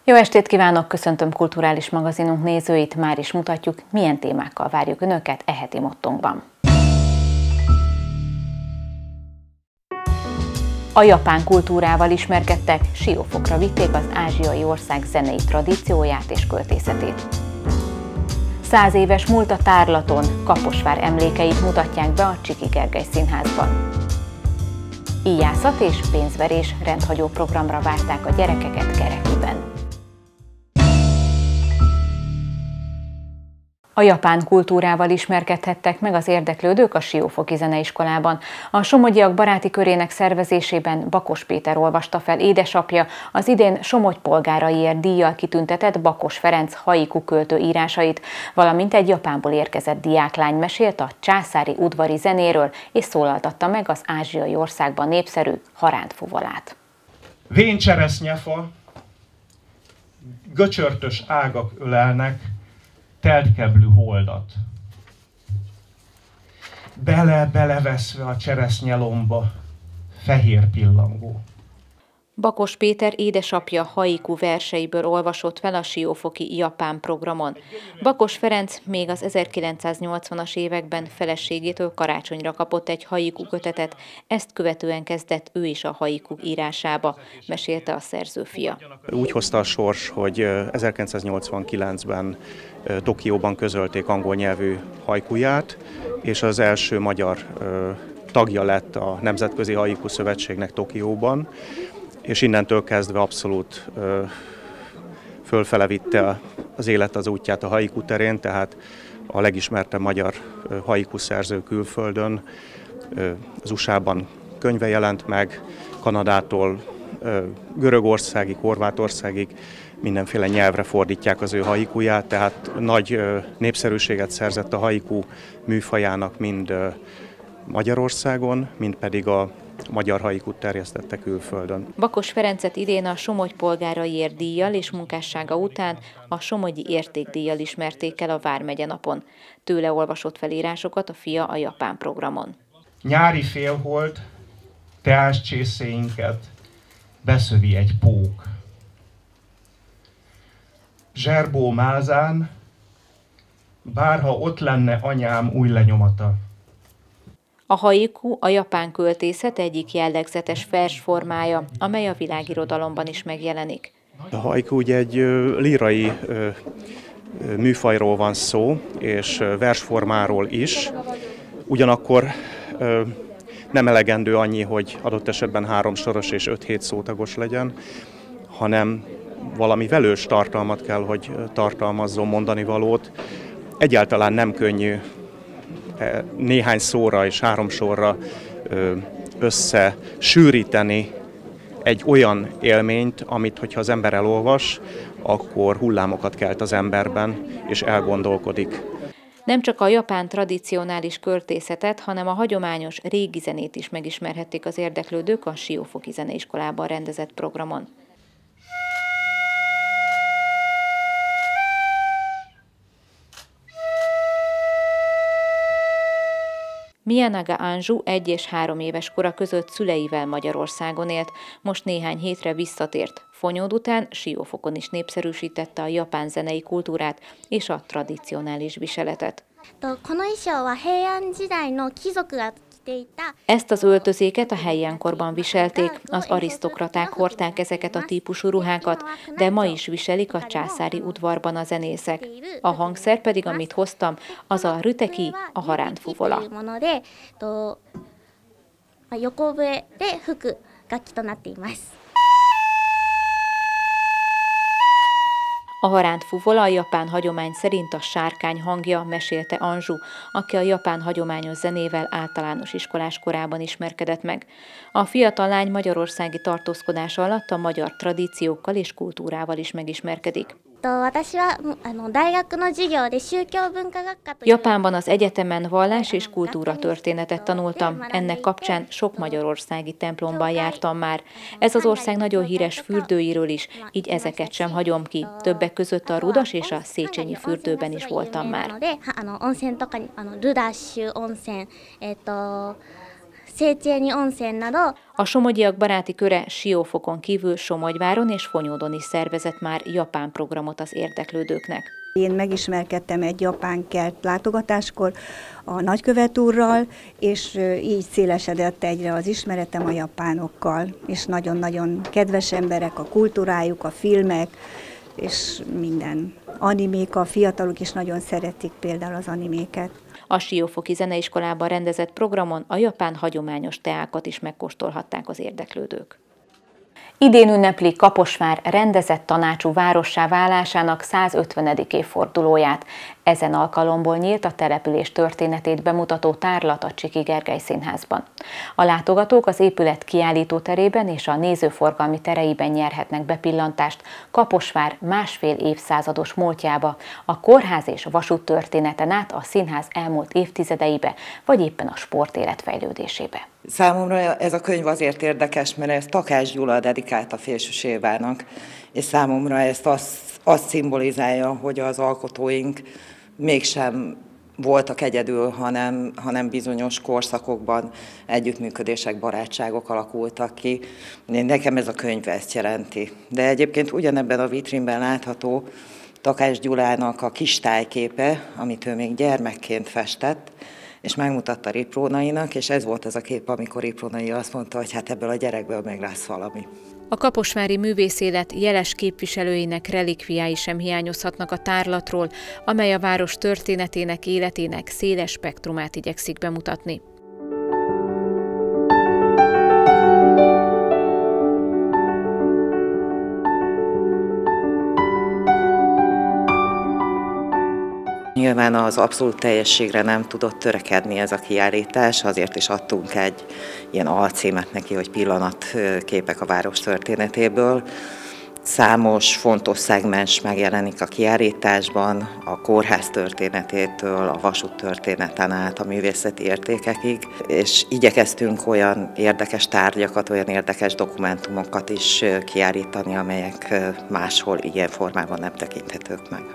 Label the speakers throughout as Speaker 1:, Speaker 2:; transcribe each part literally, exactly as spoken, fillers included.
Speaker 1: Jó estét kívánok, köszöntöm kulturális magazinunk nézőit, már is mutatjuk, milyen témákkal várjuk Önöket e heti mottónkban. A japán kultúrával ismerkedtek, Siófokra vitték az ázsiai ország zenei tradícióját és költészetét. Száz éves múlt a tárlaton, Kaposvár emlékeit mutatják be a Csiki Gergely Színházban. Íjászat és pénzverés rendhagyó programra várták a gyerekeket Kerekiben. A japán kultúrával ismerkedhettek meg az érdeklődők a Siófoki Zeneiskolában. A somogyiak baráti körének szervezésében Bakos Péter olvasta fel édesapja az idén Somogy polgáraiért díjjal kitüntetett Bakos Ferenc haiku költő írásait, valamint egy Japánból érkezett diáklány mesélt a császári udvari zenéről és szólaltatta meg az ázsiai országban népszerű harántfuvolát.
Speaker 2: Véncseresznyefa, göcsörtös ágak ölelnek, teltkeblű holdat. Bele-beleveszve a cseresznyelomba, fehér pillangó.
Speaker 1: Bakos Péter édesapja haiku verseiből olvasott fel a siófoki japán programon. Bakos Ferenc még az ezerkilencszáznyolcvanas években feleségétől karácsonyra kapott egy haiku kötetet, ezt követően kezdett ő is a haiku írásába, mesélte a szerző fia.
Speaker 3: Úgy hozta a sors, hogy ezerkilencszáznyolcvankilencben Tokióban közölték angol nyelvű haikuját, és az első magyar tagja lett a Nemzetközi Haiku Szövetségnek Tokióban, és innentől kezdve abszolút ö, fölfele vitte az élet az útját a haiku terén, tehát a legismertebb magyar ö, haiku szerző külföldön, ö, az u es á-ban könyve jelent meg, Kanadától ö, Görögországig, Horvátországig mindenféle nyelvre fordítják az ő haikuját, tehát nagy ö, népszerűséget szerzett a haiku műfajának mind ö, Magyarországon, mind pedig a magyar haikut terjesztette külföldön.
Speaker 1: Bakos Ferencet idén a Somogy polgáraiért díjjal és munkássága után a Somogyi értékdíjjal ismerték el a Vármegye napon. Tőle olvasott felírásokat a fia a japán programon.
Speaker 2: Nyári félhold, teáscsészéinket beszövi egy pók. Zserbó mázán, bárha ott lenne anyám új lenyomata.
Speaker 1: A haiku a japán költészet egyik jellegzetes versformája, amely a világirodalomban is megjelenik.
Speaker 3: A haiku ugye egy lírai műfajról van szó, és versformáról is. Ugyanakkor nem elegendő annyi, hogy adott esetben három soros és öt-hét szótagos legyen, hanem valami velős tartalmat kell, hogy tartalmazzon, mondani valót. Egyáltalán nem könnyű néhány szóra és három sorra összesűríteni egy olyan élményt, amit, hogyha az ember elolvas, akkor hullámokat kelt az emberben, és elgondolkodik.
Speaker 1: Nem csak a japán tradicionális költészetet, hanem a hagyományos régi zenét is megismerhették az érdeklődők a Siófoki Zeneiskolában rendezett programon. Miyanaga Anju egy és három éves kora között szüleivel Magyarországon élt, most néhány hétre visszatért. Fonyód után Siófokon is népszerűsítette a japán zenei kultúrát és a tradicionális viseletet. Ezt az öltözéket a Heian-korban viselték, az arisztokraták hordták ezeket a típusú ruhákat, de ma is viselik a császári udvarban a zenészek. A hangszer pedig, amit hoztam, az a rüteki, a harántfuvola. A harántfuvola a japán hagyomány szerint a sárkány hangja, mesélte Anju, aki a japán hagyományos zenével általános iskolás korában ismerkedett meg. A fiatal lány magyarországi tartózkodása alatt a magyar tradíciókkal és kultúrával is megismerkedik. Japánban az egyetemen vallás és kultúra történetet tanultam. Ennek kapcsán sok magyarországi templomban jártam már. Ez az ország nagyon híres fürdőiről is, így ezeket sem hagyom ki. Többek között a Rudas és a Széchenyi fürdőben is voltam már. A somogyiak baráti köre Siófokon kívül Somogyváron és Fonyódon is szervezett már japán programot az érdeklődőknek.
Speaker 4: Én megismerkedtem egy japán kert látogatáskor a nagykövet úrral, és így szélesedett egyre az ismeretem a japánokkal, és nagyon-nagyon kedves emberek, a kultúrájuk, a filmek, és minden. Animék, a fiatalok is nagyon szeretik például az animéket.
Speaker 1: A Siófoki Zeneiskolában rendezett programon a japán hagyományos teákat is megkóstolhatták az érdeklődők. Idén ünnepli Kaposvár rendezett tanácsú várossá válásának százötvenedik évfordulóját. Ezen alkalomból nyílt a település történetét bemutató tárlat a Csiki Gergely Színházban. A látogatók az épület kiállítóterében és a nézőforgalmi tereiben nyerhetnek bepillantást Kaposvár másfél évszázados múltjába, a kórház és vasút történeten át a színház elmúlt évtizedeibe, vagy éppen a sportélet fejlődésébe.
Speaker 5: Számomra ez a könyv azért érdekes, mert ez Takács Gyula dedikált a Félsősévának, és számomra ezt azt, azt szimbolizálja, hogy az alkotóink mégsem voltak egyedül, hanem, hanem bizonyos korszakokban együttműködések, barátságok alakultak ki. Nekem ez a könyv ezt jelenti. De egyébként ugyanebben a vitrínben látható Takács Gyulának a kis tájképe, amit ő még gyermekként festett, és megmutatta Riprónainak, és ez volt az a kép, amikor Riprónai azt mondta, hogy hát ebből a gyerekből meg lesz valami.
Speaker 1: A kaposvári művészélet jeles képviselőinek relikviái sem hiányozhatnak a tárlatról, amely a város történetének, életének széles spektrumát igyekszik bemutatni.
Speaker 5: Nyilván az abszolút teljességre nem tudott törekedni ez a kiállítás, azért is adtunk egy ilyen alcímet neki, hogy pillanatképek a város történetéből. Számos fontos szegmens megjelenik a kiállításban, a kórház történetétől, a vasút történeten át, a művészeti értékekig, és igyekeztünk olyan érdekes tárgyakat, olyan érdekes dokumentumokat is kiállítani, amelyek máshol ilyen formában nem tekinthetők meg.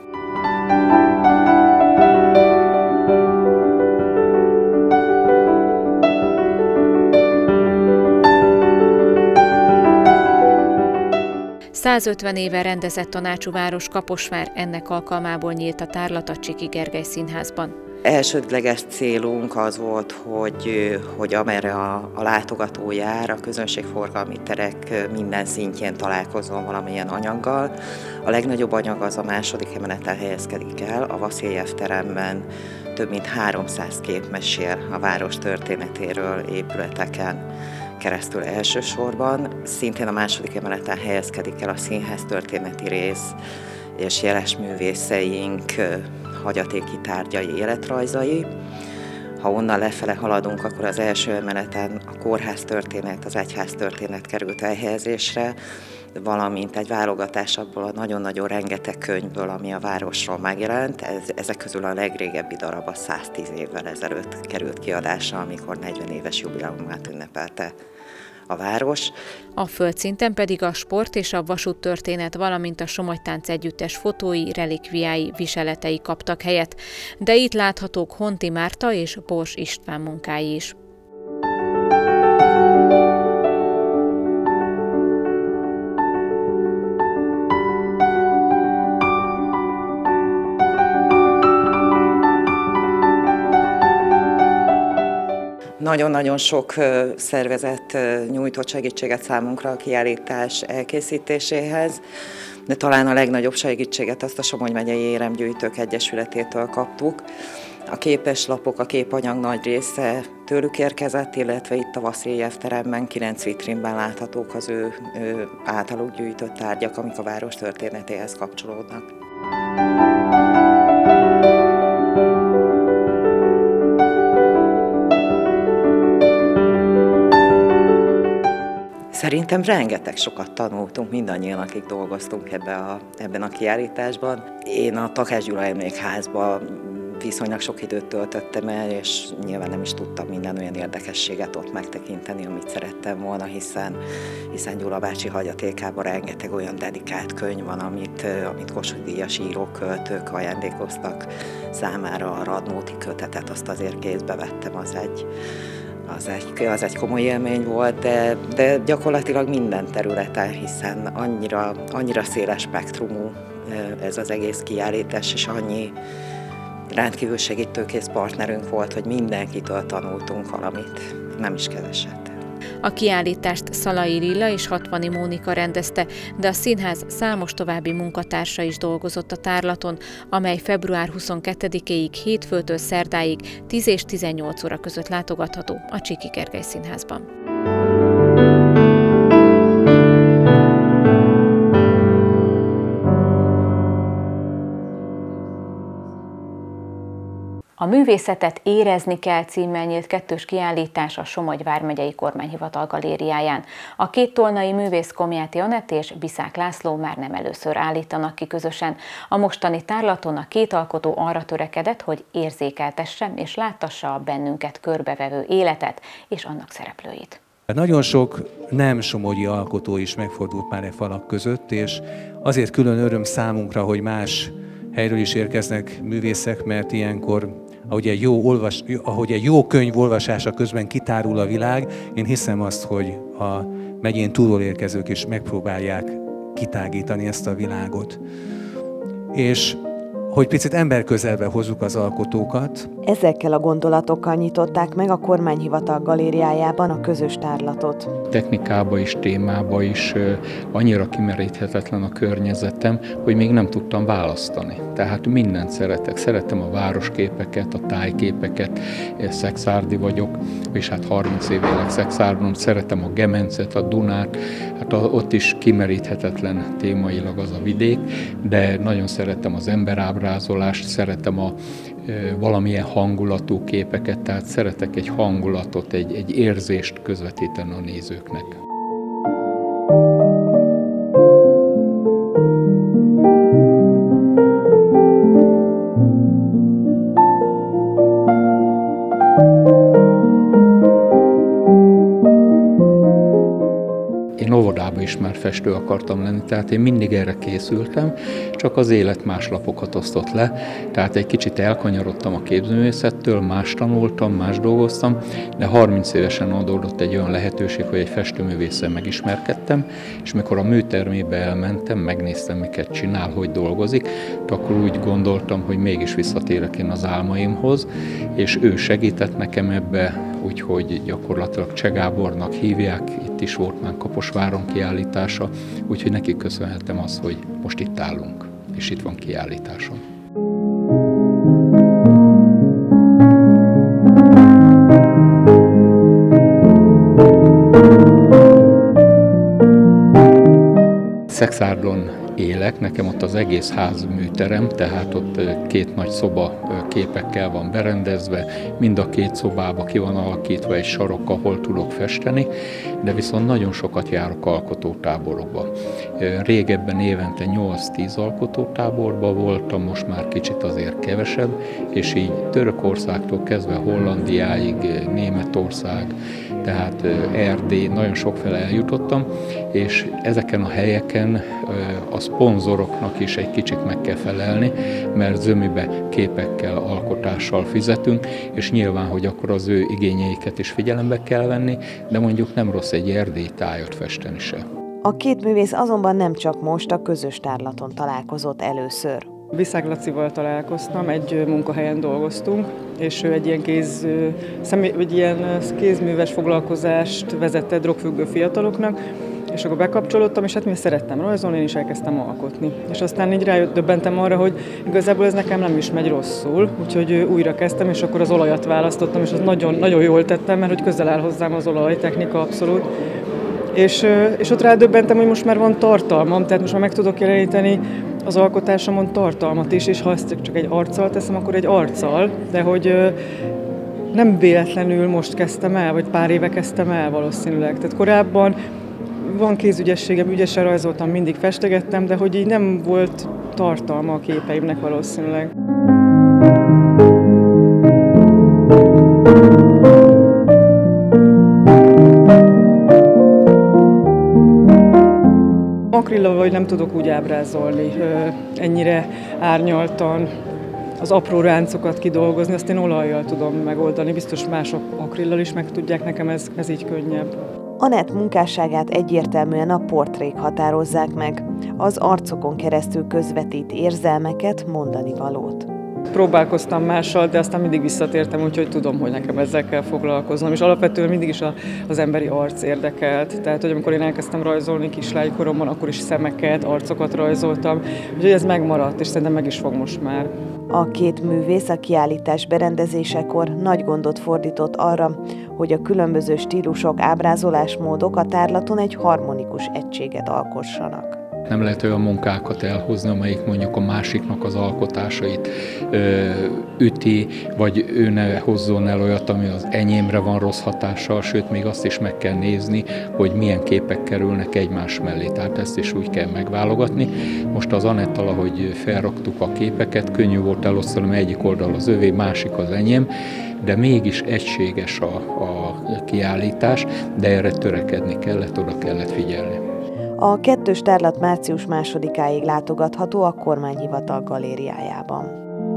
Speaker 1: százötven éve rendezett tanácsú város Kaposvár, ennek alkalmából nyílt a tárlat a Csiki Gergely Színházban.
Speaker 5: Elsődleges célunk az volt, hogy, hogy amerre a, a látogató jár, a közönségforgalmi terek minden szintjén találkozzon valamilyen anyaggal. A legnagyobb anyag az a második emeleten helyezkedik el, a Vasziljev teremben több mint háromszáz kép mesél a város történetéről épületeken keresztül elsősorban. Szintén a második emeleten helyezkedik el a színház történeti rész, és jeles művészeink hagyatéki tárgyai, életrajzai. Ha onnan lefele haladunk, akkor az első emeleten a kórház történet, az egyház történet került elhelyezésre, valamint egy válogatás abból a nagyon-nagyon rengeteg könyvből, ami a városról megjelent. Ez, ezek közül a legrégebbi darab a száztíz évvel ezelőtt került kiadásra, amikor negyven éves jubileumát ünnepelte a város.
Speaker 1: A földszinten pedig a sport és a vasút történet, valamint a Somogytánc együttes fotói, relikviái, viseletei kaptak helyet, de itt láthatók Honti Márta és Bors István munkái is.
Speaker 5: Nagyon-nagyon sok szervezet nyújtott segítséget számunkra a kiállítás elkészítéséhez, de talán a legnagyobb segítséget azt a Somogy megyei Éremgyűjtők Egyesületétől kaptuk. A képeslapok, a képanyag nagy része tőlük érkezett, illetve itt a Vasziljev teremben kilenc vitrínben láthatók az ő, ő általuk gyűjtött tárgyak, amik a város történetéhez kapcsolódnak. Szerintem rengeteg sokat tanultunk mindannyian, akik dolgoztunk ebbe a, ebben a kiállításban. Én a Takács Gyula Emlékházban viszonylag sok időt töltöttem el, és nyilván nem is tudtam minden olyan érdekességet ott megtekinteni, amit szerettem volna, hiszen, hiszen Gyula bácsi hagyatékában rengeteg olyan dedikált könyv van, amit, amit Kossuth-díjas írók, költők ajándékoztak számára. A Radnóti kötetet azt azért kézbe vettem, az egy az egy, az egy komoly élmény volt, de, de gyakorlatilag minden területen, hiszen annyira, annyira széles spektrumú ez az egész kiállítás, és annyi rendkívül segítőkész partnerünk volt, hogy mindenkitől tanultunk valamit, nem is keveset.
Speaker 1: A kiállítást Szalai Lilla és Hatvani Mónika rendezte, de a színház számos további munkatársa is dolgozott a tárlaton, amely február huszonkettedikéig hétfőtől szerdáig tíz és tizennyolc óra között látogatható a Csíky Gergely Színházban. A Művészetet érezni kell címmel nyílt kettős kiállítás a Somogy vármegyei kormányhivatal galériáján. A két tolnai művész Komjáti Anett és Biszák László már nem először állítanak ki közösen. A mostani tárlaton a két alkotó arra törekedett, hogy érzékeltesse és láttassa a bennünket körbevevő életet és annak szereplőit.
Speaker 6: Nagyon sok nem somogyi alkotó is megfordult már e falak között, és azért külön öröm számunkra, hogy más helyről is érkeznek művészek, mert ilyenkor, ahogy egy jó, olvas, ahogy egy jó könyv olvasása közben kitárul a világ, én hiszem azt, hogy a megyén túlról érkezők is megpróbálják kitágítani ezt a világot. És hogy picit emberközelbe hozzuk az alkotókat.
Speaker 7: Ezekkel a gondolatokkal nyitották meg a kormányhivatal galériájában a közös tárlatot.
Speaker 8: Technikába és témába is annyira kimeríthetetlen a környezetem, hogy még nem tudtam választani. Tehát mindent szeretek. Szeretem a városképeket, a tájképeket, szexárdi vagyok, és hát harminc év élek Szexárdon, szeretem a Gemencet, a Dunát, hát ott is kimeríthetetlen témailag az a vidék, de nagyon szeretem az emberábrázolást, szeretem a valamilyen hangulatú képeket, tehát szeretek egy hangulatot, egy, egy érzést közvetíteni a nézőknek. Én óvodában is már festő akartam lenni, tehát én mindig erre készültem, csak az élet más lapokat osztott le, tehát egy kicsit elkanyarodtam a képzőművészettől, más tanultam, más dolgoztam, de harminc évesen adódott egy olyan lehetőség, hogy egy festőművésszel megismerkedtem, és mikor a műtermébe elmentem, megnéztem, miket csinál, hogy dolgozik, akkor úgy gondoltam, hogy mégis visszatérek én az álmaimhoz, és ő segített nekem ebbe, úgyhogy gyakorlatilag Cseh Gábornak hívják, itt is volt már Kaposváron kiállítása, úgyhogy neki köszönhetem azt, hogy most itt állunk, és itt van kiállításom. Szexárdon élek, nekem ott az egész ház műterem, tehát ott két nagy szoba képekkel van berendezve, mind a két szobába ki van alakítva egy sarok, ahol tudok festeni, de viszont nagyon sokat járok alkotótáborokba. Régebben évente nyolc-tíz alkotótáborban voltam, most már kicsit azért kevesebb, és így Törökországtól kezdve Hollandiáig, Németország, tehát Erdély, nagyon sokfele eljutottam, és ezeken a helyeken a szponzoroknak is egy kicsit meg kell felelni, mert zömibe képekkel, alkotással fizetünk, és nyilván, hogy akkor az ő igényeiket is figyelembe kell venni, de mondjuk nem rossz egy erdélyi tájat festeni se.
Speaker 7: A két művész azonban nem csak most a közös tárlaton találkozott először.
Speaker 9: Biszák Lacival találkoztam, egy munkahelyen dolgoztunk, és ő egy ilyen, kéz, személy, egy ilyen kézműves foglalkozást vezette drogfüggő fiataloknak, és akkor bekapcsolódtam, és hát mi szerettem rajzolni, én is elkezdtem alkotni. És aztán így rájött, döbbentem arra, hogy igazából ez nekem nem is megy rosszul, úgyhogy újra kezdtem, és akkor az olajat választottam, és az nagyon, nagyon jól tettem, mert hogy közel áll hozzám az olajtechnika abszolút. És, és ott rádöbbentem, hogy most már van tartalmam, tehát most már meg tudok jeleníteni az alkotásomon tartalmat is, és ha ezt csak egy arccal teszem, akkor egy arccal, de hogy nem véletlenül most kezdtem el, vagy pár éve kezdtem el valószínűleg. Tehát korábban van kézügyességem, ügyesen rajzoltam, mindig festegettem, de hogy így nem volt tartalma a képeimnek valószínűleg. Akrillával vagy nem tudok úgy ábrázolni, ennyire árnyaltan, az apró ráncokat kidolgozni, azt én olajjal tudom megoldani, biztos mások akrillal is meg tudják, nekem ez, ez így könnyebb.
Speaker 7: Anett munkásságát egyértelműen a portrék határozzák meg. Az arcokon keresztül közvetít érzelmeket, mondani valót.
Speaker 9: Próbálkoztam mással, de aztán mindig visszatértem, úgyhogy tudom, hogy nekem ezzel kell foglalkoznom. És alapvetően mindig is a, az emberi arc érdekelt. Tehát, hogy amikor én elkezdtem rajzolni kislánykoromban, akkor is szemeket, arcokat rajzoltam. Úgyhogy ez megmaradt, és szerintem meg is fog most már.
Speaker 7: A két művész a kiállítás berendezésekor nagy gondot fordított arra, hogy a különböző stílusok, ábrázolásmódok a tárlaton egy harmonikus egységet alkossanak.
Speaker 8: Nem lehet olyan munkákat elhozni, amelyik mondjuk a másiknak az alkotásait ö, üti, vagy ő ne hozzon el olyat, ami az enyémre van rossz hatással, sőt, még azt is meg kell nézni, hogy milyen képek kerülnek egymás mellé. Tehát ezt is úgy kell megválogatni. Most az Anettal, ahogy felraktuk a képeket, könnyű volt elosztani, mert egyik oldal az övé, másik az enyém, de mégis egységes a, a kiállítás, de erre törekedni kellett, oda kellett figyelni.
Speaker 7: A kettős tárlat március másodikáig látogatható a Kormányhivatal galériájában.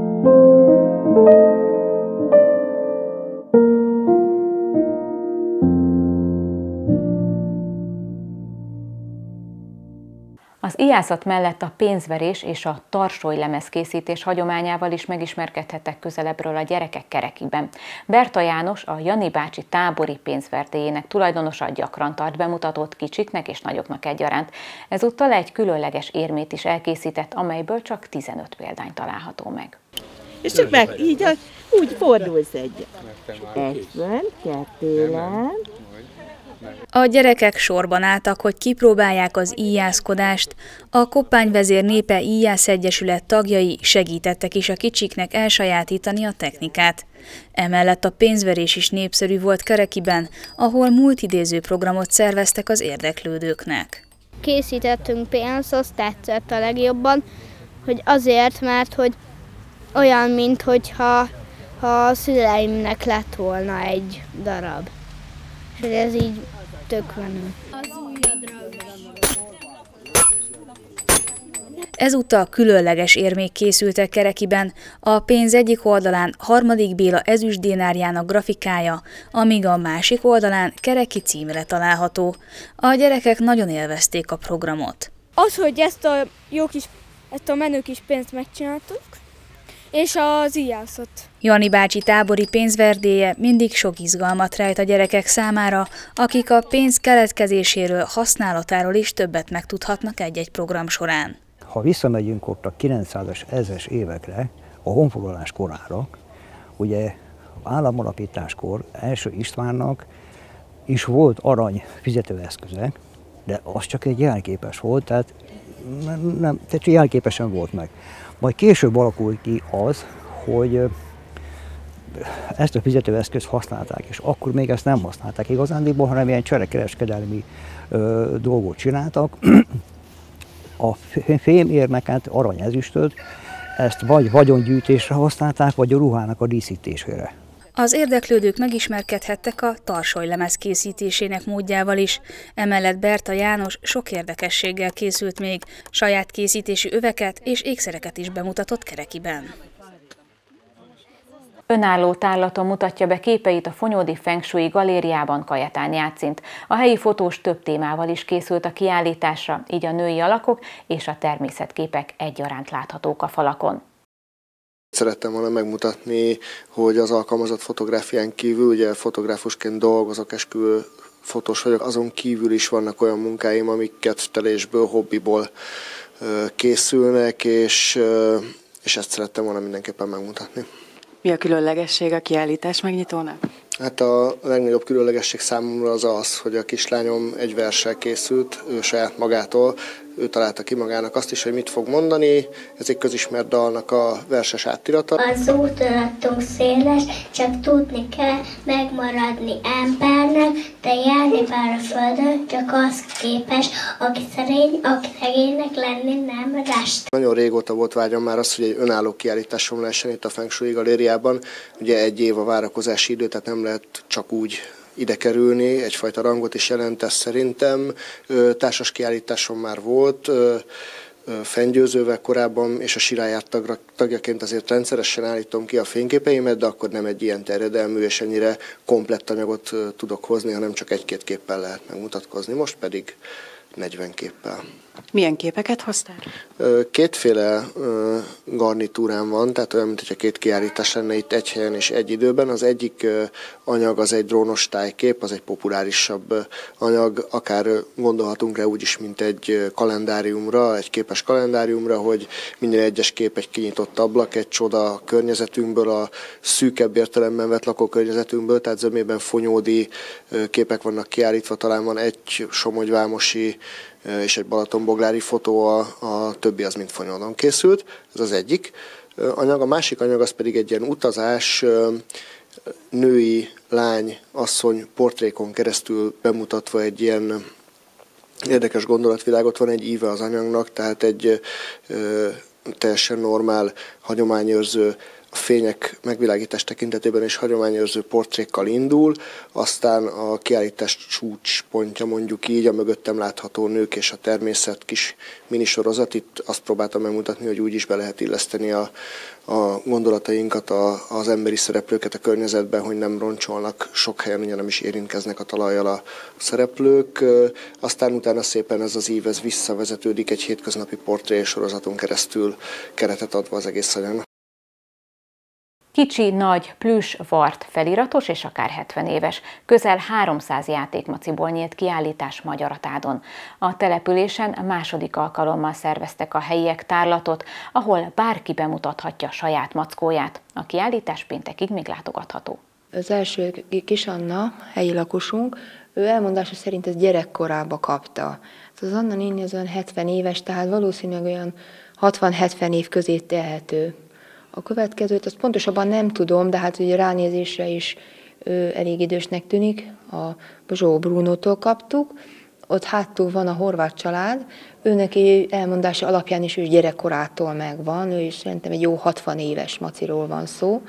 Speaker 1: Az íjászat mellett a pénzverés és a tarsolylemezkészítés hagyományával is megismerkedhettek közelebbről a gyerekek kerekiben. Berta János, a Jani bácsi tábori pénzverdélyének tulajdonosa, gyakran tart bemutatót kicsiknek és nagyoknak egyaránt. Ezúttal egy különleges érmét is elkészített, amelyből csak tizenöt példány található meg.
Speaker 10: És csak meg így úgy fordulsz egyet. Egyben, kettőben.
Speaker 11: A gyerekek sorban álltak, hogy kipróbálják az íjászkodást. A Koppányvezér Népe Íjász Egyesület tagjai segítettek is a kicsiknek elsajátítani a technikát. Emellett a pénzverés is népszerű volt Kerekiben, ahol multidéző programot szerveztek az érdeklődőknek.
Speaker 12: Készítettünk pénzt, azt tetszett a legjobban, hogy azért, mert hogy olyan, mintha ha a szüleimnek lett volna egy darab. És ez így tök menő.
Speaker 11: Ezúttal különleges érmék készültek Kerekiben, a pénz egyik oldalán Harmadik Béla ezüstdénárjának grafikája, amíg a másik oldalán Kereki címre található. A gyerekek nagyon élvezték a programot.
Speaker 13: Az, hogy ezt a jó kis, ezt a menő kis pénzt megcsináltuk, és az íjászat.
Speaker 11: Jani bácsi tábori pénzverdélye mindig sok izgalmat rejt a gyerekek számára, akik a pénz keletkezéséről, használatáról is többet megtudhatnak egy-egy program során.
Speaker 14: Ha visszamegyünk ott a kilencszázas, ezres évekre, a honfoglalás korára, ugye államalapításkor első Istvánnak is volt arany fizetőeszköze, de az csak egy jelképes volt, tehát, nem, nem, tehát jelképesen volt meg. Majd később alakult ki az, hogy ezt a fizetőeszközt használták, és akkor még ezt nem használták igazándiból, hanem ilyen cserekereskedelmi ö, dolgot csináltak. A fémérmeket, arany-ezüstöt, ezt vagy vagyongyűjtésre használták, vagy a ruhának a díszítésére.
Speaker 11: Az érdeklődők megismerkedhettek a tarsolylemez készítésének módjával is. Emellett Berta János sok érdekességgel készült még, saját készítésű öveket és ékszereket is bemutatott Kerekiben.
Speaker 1: Önálló tárlaton mutatja be képeit a Fonyódi Feng Shui galériában Kajetán Játszint. A helyi fotós több témával is készült a kiállításra, így a női alakok és a természetképek egyaránt láthatók a falakon.
Speaker 15: Szerettem volna megmutatni, hogy az alkalmazott fotográfián kívül, ugye fotográfusként dolgozok, esküvő fotós vagyok, azon kívül is vannak olyan munkáim, amik kedvtelésből, hobbiból készülnek, és, és ezt szerettem volna mindenképpen megmutatni.
Speaker 16: Mi a különlegesség a kiállítás megnyitónak?
Speaker 15: Hát a legnagyobb különlegesség számomra az az, hogy a kislányom egy verssel készült, ő saját magától, ő találta ki magának azt is, hogy mit fog mondani, ez egy közismert dalnak a verses áttirata.
Speaker 17: Az útalatunk széles, csak tudni kell megmaradni embernek, de járni bár a földön, csak az képes, aki szerény, aki szegénynek lenni nem rest.
Speaker 15: Nagyon régóta volt vágyam már az, hogy egy önálló kiállításom lehessen itt a Feng Shui galériában. Ugye egy év a várakozási idő, tehát nem lehet csak úgy ide kerülni, egyfajta rangot is jelent ez szerintem. Társas kiállításom már volt, fenngyőzővel korábban, és a Sirályát tagra, tagjaként azért rendszeresen állítom ki a fényképeimet, de akkor nem egy ilyen terjedelmű és ennyire komplett anyagot tudok hozni, hanem csak egy-két képpel lehet megmutatkozni, most pedig negyven képpel.
Speaker 16: Milyen képeket hoztál?
Speaker 15: Kétféle garnitúrám van, tehát olyan, mintha két kiállítás lenne itt egy helyen és egy időben. Az egyik anyag az egy drónos tájkép, az egy populárisabb anyag, akár gondolhatunk rá úgyis, mint egy kalendáriumra, egy képes kalendáriumra, hogy minden egyes kép egy kinyitott ablak, egy csoda a környezetünkből, a szűkebb értelemben vett lakókörnyezetünkből, tehát zömében fonyódi képek vannak kiállítva, talán van egy somogyvámosi és egy balatonboglári fotó, a, a többi az mind Fonyódon készült, ez az egyik anyag. A másik anyag az pedig egy ilyen utazás, női, lány, asszony portrékon keresztül bemutatva egy ilyen érdekes gondolatvilágot. Van egy íve az anyagnak, tehát egy ö, teljesen normál, hagyományőrző, a fények megvilágítás tekintetében is hagyományőrző portrékkal indul, aztán a kiállítás csúcspontja, mondjuk így, a mögöttem látható nők és a természet kis minisorozat. Itt azt próbáltam megmutatni, hogy úgy is be lehet illeszteni a, a gondolatainkat, a, az emberi szereplőket a környezetben, hogy nem roncsolnak sok helyen, ugye nem is érintkeznek a talajjal a szereplők. Aztán utána szépen ez az ív ez visszavezetődik egy hétköznapi portré sorozaton keresztül, keretet adva az egész anyagnak.
Speaker 1: Kicsi, nagy, plüss, vart, feliratos és akár hetven éves. Közel háromszáz játékmaciból nyílt kiállítás Magyaratádon. A településen második alkalommal szerveztek a helyiek tárlatot, ahol bárki bemutathatja saját mackóját. A kiállítás péntekig még látogatható.
Speaker 18: Az első Kis Anna, helyi lakosunk, ő elmondása szerint ezt gyerekkorába kapta. Az Anna néni az olyan hetven éves, tehát valószínűleg olyan hatvan-hetven év közé tehető. A következőt azt pontosabban nem tudom, de hát ugye ránézésre is ő elég idősnek tűnik. A Bozsó Brunótól kaptuk. Ott hátul van a horvát család. Őnek elmondása alapján is ő gyerekkorától megvan. Ő is szerintem egy jó hatvan éves maciról van szó.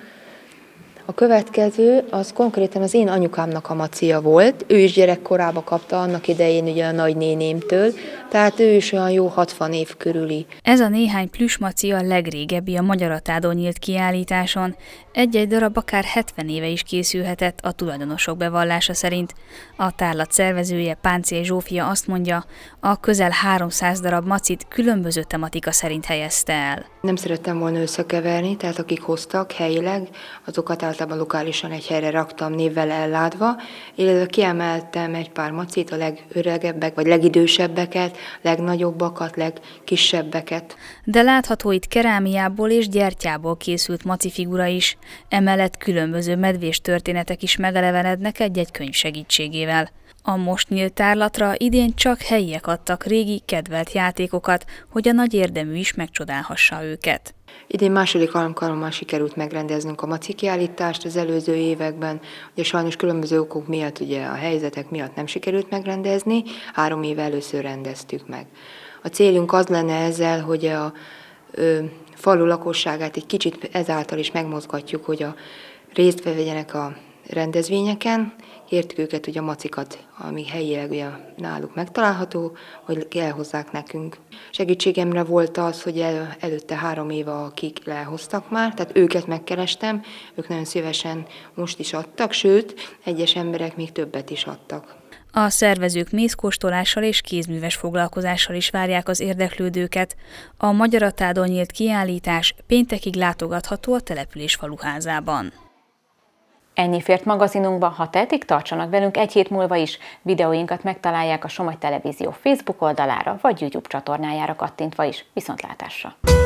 Speaker 18: A következő, az konkrétan az én anyukámnak a macia volt. Ő is gyerekkorába kapta annak idején ugye a nagynénémtől, tehát ő is olyan jó hatvan év körüli.
Speaker 11: Ez a néhány plüssmaci a legrégebbi a Magyaratádon nyílt kiállításon. Egy-egy darab akár hetven éve is készülhetett a tulajdonosok bevallása szerint. A tárlat szervezője, Páncél Zsófia azt mondja, a közel háromszáz darab macit különböző tematika szerint helyezte el.
Speaker 18: Nem szerettem volna összekeverni, tehát akik hoztak helyileg, azokat általában lokálisan egy helyre raktam névvel ellátva, illetve kiemeltem egy pár macit, a legöregebbek vagy legidősebbeket, legnagyobbakat, legkisebbeket.
Speaker 11: De látható itt kerámiából és gyertyából készült maci figura is, emellett különböző medvés történetek is megelevenednek egy-egy könyv segítségével. A most nyílt tárlatra idén csak helyiek adtak régi, kedvelt játékokat, hogy a nagy érdemű is megcsodálhassa őket.
Speaker 18: Idén második alkalommal sikerült megrendeznünk a maci kiállítást, az előző években, ugye sajnos különböző okok miatt, ugye a helyzetek miatt nem sikerült megrendezni, három éve először rendeztük meg. A célunk az lenne ezzel, hogy a ö, falu lakosságát egy kicsit ezáltal is megmozgatjuk, hogy a részt vegyenek a rendezvényeken, kértük őket, hogy a macikat, ami helyileg ugye náluk megtalálható, hogy elhozzák nekünk. Segítségemre volt az, hogy el, előtte három éve akik lehoztak már, tehát őket megkerestem, ők nagyon szívesen most is adtak, sőt, egyes emberek még többet is adtak.
Speaker 11: A szervezők mézkóstolással és kézműves foglalkozással is várják az érdeklődőket. A Magyaratádon nyílt kiállítás péntekig látogatható a település faluházában.
Speaker 1: Ennyi fért magazinunkba, ha tehetik, tartsanak velünk egy hét múlva is. Videóinkat megtalálják a Somogy Televízió Facebook oldalára vagy YouTube csatornájára kattintva is. Viszontlátásra!